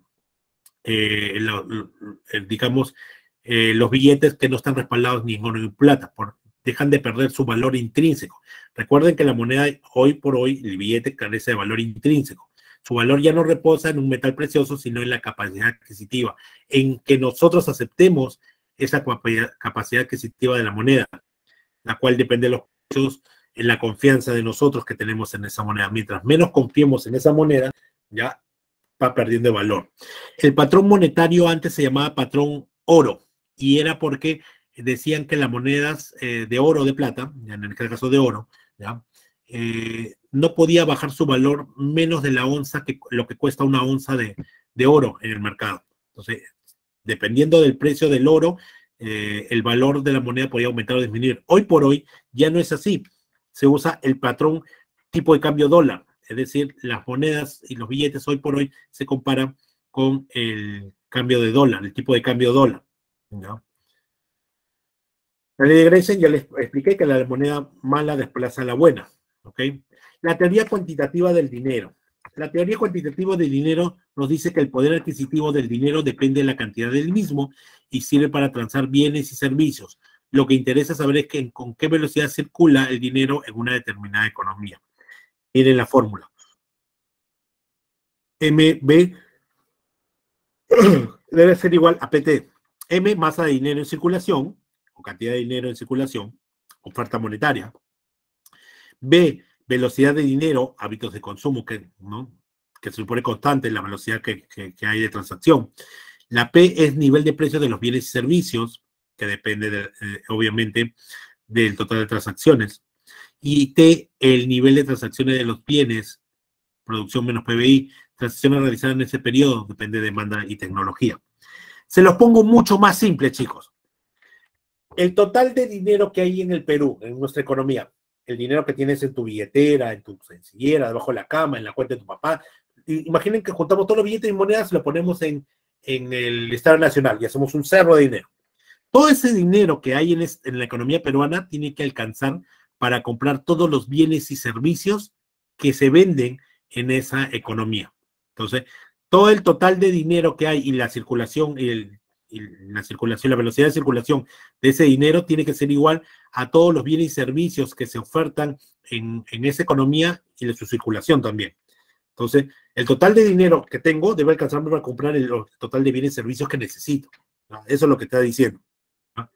Digamos, los billetes que no están respaldados ni en oro ni en plata, dejan de perder su valor intrínseco. Recuerden que la moneda, hoy por hoy, el billete carece de valor intrínseco. Su valor ya no reposa en un metal precioso, sino en la capacidad adquisitiva, en que nosotros aceptemos esa capacidad adquisitiva de la moneda, la cual depende de los precios, en la confianza de nosotros que tenemos en esa moneda. Mientras menos confiemos en esa moneda, ya va perdiendo de valor. El patrón monetario antes se llamaba patrón oro, y era porque decían que las monedas de oro o de plata, en el caso de oro, ¿ya? No podía bajar su valor menos de la onza, lo que cuesta una onza de oro en el mercado. Entonces, dependiendo del precio del oro, el valor de la moneda podía aumentar o disminuir. Hoy por hoy ya no es así. Se usa el patrón tipo de cambio dólar. Es decir, las monedas y los billetes hoy por hoy se comparan con el cambio de dólar, el tipo de cambio dólar, ¿no? La ley de Greisen ya les expliqué que la moneda mala desplaza a la buena, ¿ok? La teoría cuantitativa del dinero. La teoría cuantitativa del dinero nos dice que el poder adquisitivo del dinero depende de la cantidad del mismo y sirve para transar bienes y servicios. Lo que interesa saber es con qué velocidad circula el dinero en una determinada economía. Miren la fórmula. MB debe ser igual a PT. M, masa de dinero en circulación, o cantidad de dinero en circulación, oferta monetaria. B, velocidad de dinero, hábitos de consumo, ¿no? Que se supone constante en la velocidad que hay de transacción. La P es nivel de precio de los bienes y servicios, que depende, obviamente, del total de transacciones. Y T, el nivel de transacciones de los bienes, producción menos PBI, transacciones realizadas en ese periodo, depende de demanda y tecnología. Se los pongo mucho más simple, chicos. El total de dinero que hay en el Perú, en nuestra economía, el dinero que tienes en tu billetera, en tu sencillera, debajo de la cama, en la cuenta de tu papá. Imaginen que juntamos todos los billetes y monedas y lo ponemos en el Estado Nacional y hacemos un cerro de dinero. Todo ese dinero que hay en la economía peruana tiene que alcanzar para comprar todos los bienes y servicios que se venden en esa economía. Entonces, todo el total de dinero que hay y la circulación, la velocidad de circulación de ese dinero tiene que ser igual a todos los bienes y servicios que se ofertan en esa economía y de su circulación también. Entonces, el total de dinero que tengo debe alcanzarme para comprar el total de bienes y servicios que necesito, ¿no? Eso es lo que está diciendo, ¿no?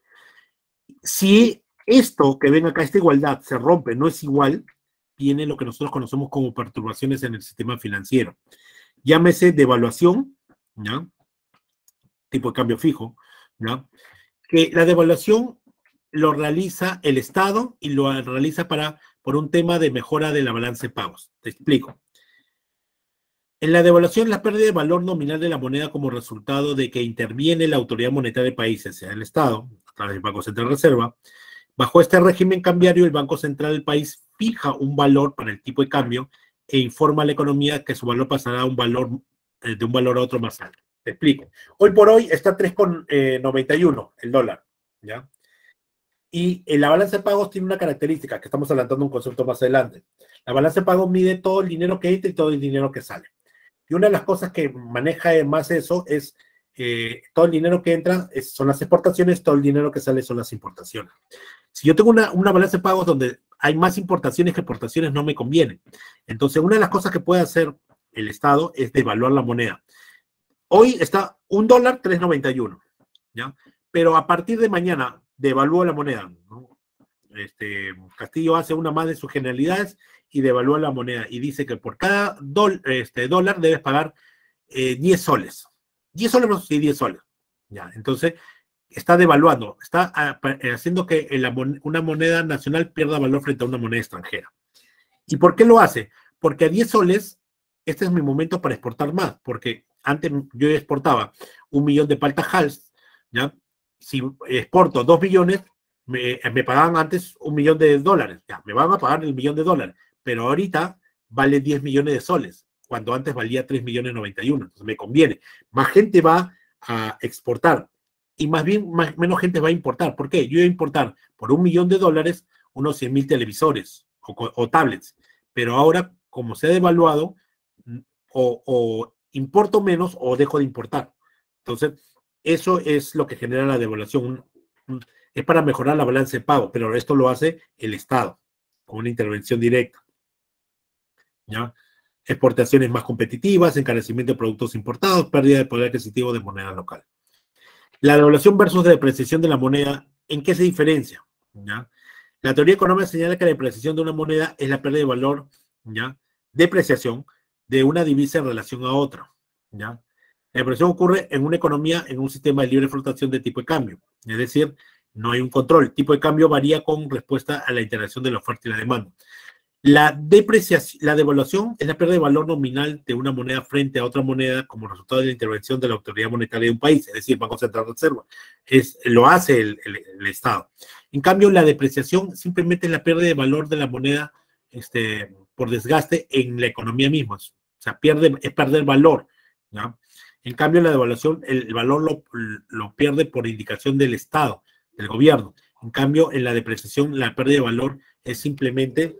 Si esto que ven acá, esta igualdad, se rompe, no es igual, viene lo que nosotros conocemos como perturbaciones en el sistema financiero. Llámese devaluación, ¿no? Tipo de cambio fijo, ¿no? Que la devaluación lo realiza el Estado y lo realiza por un tema de mejora de la balanza de pagos. Te explico. En la devaluación, la pérdida de valor nominal de la moneda como resultado de que interviene la autoridad monetaria del país, sea el Estado, a través del Banco Central de Reserva. Bajo este régimen cambiario, el Banco Central del país fija un valor para el tipo de cambio e informa a la economía que su valor pasará a un valor, de un valor a otro más alto. Te explico. Hoy por hoy está 3,91 el dólar, ¿ya? Y la balanza de pagos tiene una característica, que estamos adelantando un concepto más adelante. La balanza de pagos mide todo el dinero que entra y todo el dinero que sale. Y una de las cosas que maneja más eso es todo el dinero que entra son las exportaciones, todo el dinero que sale son las importaciones. Si yo tengo una balanza de pagos donde hay más importaciones que exportaciones, no me conviene. Entonces, una de las cosas que puede hacer el Estado es devaluar la moneda. Hoy está $1, 3.91, ¿ya? Pero a partir de mañana devalúa la moneda, ¿no? Castillo hace una más de sus generalidades y devalúa la moneda y dice que por cada dólar debes pagar 10 soles. 10 soles, no, sí, 10 soles. Ya, entonces está devaluando, está haciendo que una moneda nacional pierda valor frente a una moneda extranjera. ¿Y por qué lo hace? Porque a 10 soles, este es mi momento para exportar más, porque antes yo exportaba 1 millón de palta Hals, ¿ya? Si exporto 2 millones, me pagaban antes $1 millón, ya, me van a pagar el $1 millón, pero ahorita vale 10 millones de soles, cuando antes valía 3.091.000, entonces me conviene. Más gente va a exportar y menos gente va a importar. ¿Por qué? Yo voy a importar por $1 millón unos 100.000 televisores o tablets, pero ahora, como se ha devaluado, o importo menos o dejo de importar. Entonces, eso es lo que genera la devaluación. Es para mejorar la balanza de pago, pero esto lo hace el Estado con una intervención directa, ¿ya? Exportaciones más competitivas, encarecimiento de productos importados, pérdida de poder adquisitivo de moneda local. La devaluación versus la depreciación de la moneda, ¿en qué se diferencia? ¿Ya? La teoría económica señala que la depreciación de una moneda es la pérdida de valor, ¿ya? Depreciación de una divisa en relación a otra, ¿ya? La depreciación ocurre en una economía, en un sistema de libre fluctuación de tipo de cambio. Es decir, no hay un control. El tipo de cambio varía con respuesta a la interacción de la oferta y la demanda. La devaluación es la pérdida de valor nominal de una moneda frente a otra moneda como resultado de la intervención de la autoridad monetaria de un país, es decir, Banco Central de Reserva. Lo hace el Estado. En cambio, la depreciación simplemente es la pérdida de valor de la moneda por desgaste en la economía misma. O sea, es perder valor, ¿no? En cambio, la devaluación, el valor lo pierde por indicación del Estado, del gobierno. En cambio, en la depreciación, la pérdida de valor es simplemente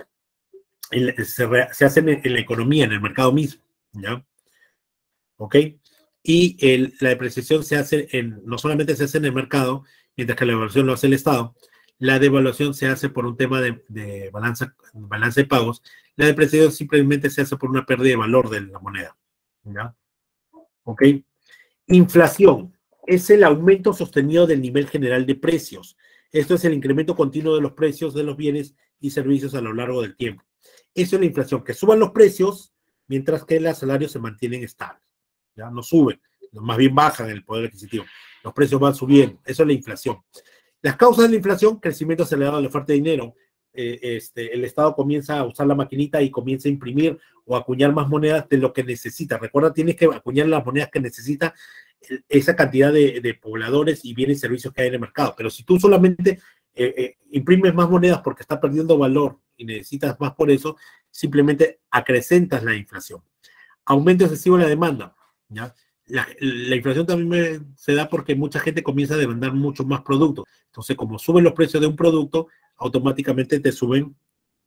se hace en la economía, en el mercado mismo, ¿ya? ¿Ok? Y la depreciación se hace no solamente se hace en el mercado, mientras que la devaluación lo hace el Estado, la devaluación se hace por un tema de balanza de pagos, la depreciación simplemente se hace por una pérdida de valor de la moneda, ¿ya? ¿Ok? Inflación es el aumento sostenido del nivel general de precios. Esto es el incremento continuo de los precios de los bienes y servicios a lo largo del tiempo. Eso es la inflación, que suban los precios mientras que los salarios se mantienen estables. Ya no suben, más bien bajan el poder adquisitivo. Los precios van subiendo. Eso es la inflación. Las causas de la inflación: crecimiento acelerado de la oferta de dinero. El Estado comienza a usar la maquinita y comienza a imprimir o acuñar más monedas de lo que necesita. Recuerda, tienes que acuñar las monedas que necesita esa cantidad de pobladores y bienes y servicios que hay en el mercado. Pero si tú solamente imprimes más monedas porque está perdiendo valor y necesitas más por eso, simplemente acrecentas la inflación. Aumento excesivo de la demanda, ¿ya? La inflación también se da porque mucha gente comienza a demandar muchos más productos. Entonces, como suben los precios de un producto, automáticamente te suben,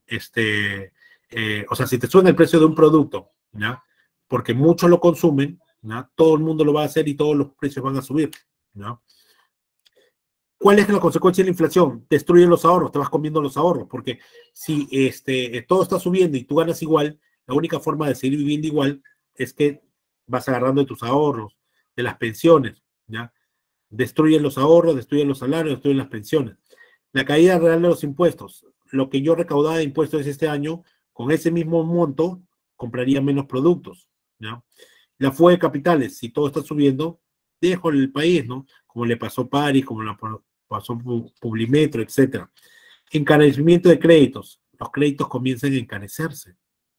o sea, si te suben el precio de un producto, ¿ya? Porque muchos lo consumen, ¿ya? Todo el mundo lo va a hacer y todos los precios van a subir, ¿ya? ¿Cuál es la consecuencia de la inflación? Destruye los ahorros, te vas comiendo los ahorros, porque si todo está subiendo y tú ganas igual, la única forma de seguir viviendo igual es que vas agarrando de tus ahorros, de las pensiones, ¿ya? Destruyen los ahorros, destruyen los salarios, destruyen las pensiones. La caída real de los impuestos. Lo que yo recaudaba de impuestos este año, con ese mismo monto, compraría menos productos, ¿ya? La fuga de capitales, si todo está subiendo, dejo el país, ¿no? Como le pasó a París, como le pasó Publimetro, etc. Encarecimiento de créditos. Los créditos comienzan a encarecerse.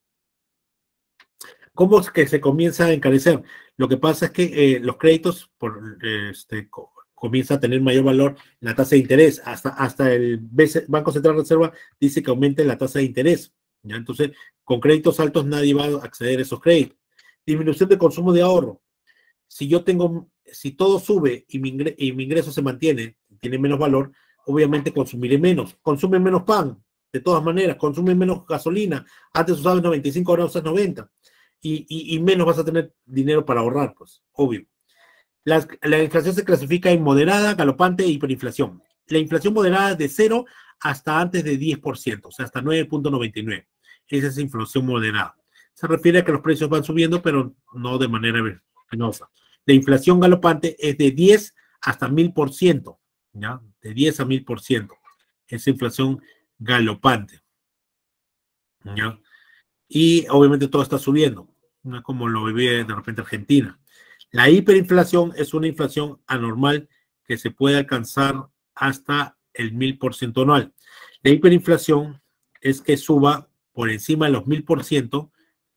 ¿Cómo es que se comienza a encarecer? Lo que pasa es que los créditos comienza a tener mayor valor la tasa de interés. Hasta el Banco Central de Reserva dice que aumente la tasa de interés, ¿ya? Entonces, con créditos altos nadie va a acceder a esos créditos. Disminución de consumo de ahorro. Si todo sube y mi ingreso se mantiene, tiene menos valor, obviamente consumiré menos. Consume menos pan, de todas maneras, consume menos gasolina. Antes usabas 95, ahora usas 90. Y menos vas a tener dinero para ahorrar, pues, obvio. La inflación se clasifica en moderada, galopante e hiperinflación. La inflación moderada es de 0 hasta antes de 10%, o sea, hasta 9.99. Esa es inflación moderada. Se refiere a que los precios van subiendo, pero no de manera vertiginosa. La inflación galopante es de 10 hasta 1000%, ¿ya? De 10 a 1000%. Es inflación galopante, ¿ya? Y obviamente todo está subiendo, no es como lo vive de repente Argentina. La hiperinflación es una inflación anormal que se puede alcanzar hasta el 1000% anual. La hiperinflación es que suba por encima de los 1000%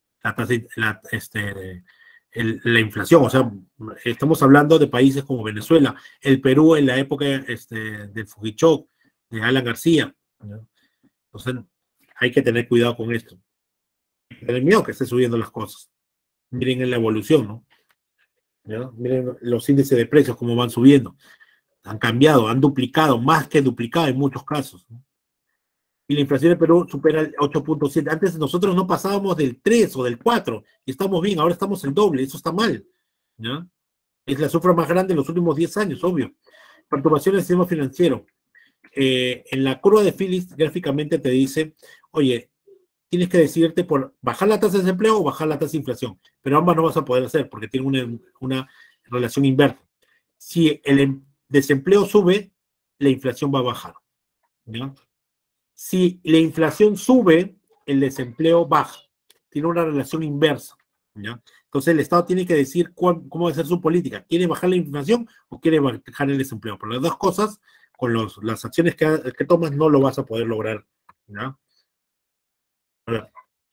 la inflación. O sea, estamos hablando de países como Venezuela, el Perú en la época de Fujimori, de Alan García, ¿no? Entonces hay que tener cuidado con esto. Tener miedo que esté subiendo las cosas. Miren en la evolución, ¿no? ¿Ya? Miren los índices de precios cómo van subiendo. Han cambiado, han duplicado, más que duplicado en muchos casos, ¿no? Y la inflación en Perú supera el 8.7. Antes nosotros no pasábamos del 3 o del 4 y estamos bien, ahora estamos el doble, eso está mal, ¿ya? Es la cifra más grande en los últimos 10 años, obvio. Perturbación del sistema financiero. En la curva de Phillips gráficamente te dice, oye, tienes que decidirte por bajar la tasa de desempleo o bajar la tasa de inflación, pero ambas no vas a poder hacer porque tienen una relación inversa. Si el desempleo sube, la inflación va a bajar, ¿ya? Si la inflación sube, el desempleo baja. Tiene una relación inversa, ¿ya? Entonces el Estado tiene que decir cómo va a ser su política. ¿Quiere bajar la inflación o quiere bajar el desempleo? Por las dos cosas, con las acciones que tomas no lo vas a poder lograr, ¿no? A ver.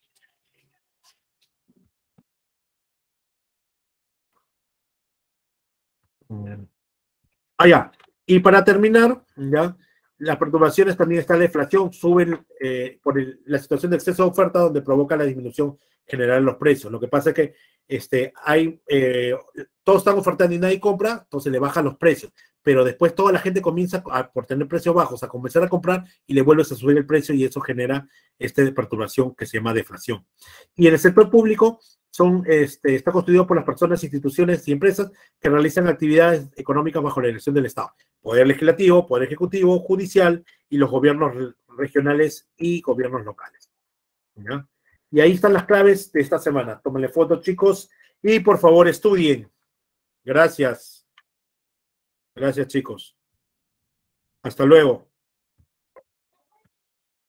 Ya. Y para terminar, ya, las perturbaciones también está la inflación, suben por la situación de exceso de oferta donde provoca la disminución general de los precios. Lo que pasa es que todos están ofertando y nadie compra, entonces le bajan los precios. Pero después toda la gente comienza, por tener precios bajos, a comenzar a comprar y le vuelves a subir el precio y eso genera perturbación que se llama deflación. Y en el sector público está constituido por las personas, instituciones y empresas que realizan actividades económicas bajo la dirección del Estado. Poder legislativo, poder ejecutivo, judicial y los gobiernos regionales y gobiernos locales. ¿Ya? Y ahí están las claves de esta semana. Tómenle fotos, chicos, y por favor estudien. Gracias. Gracias, chicos. Hasta luego.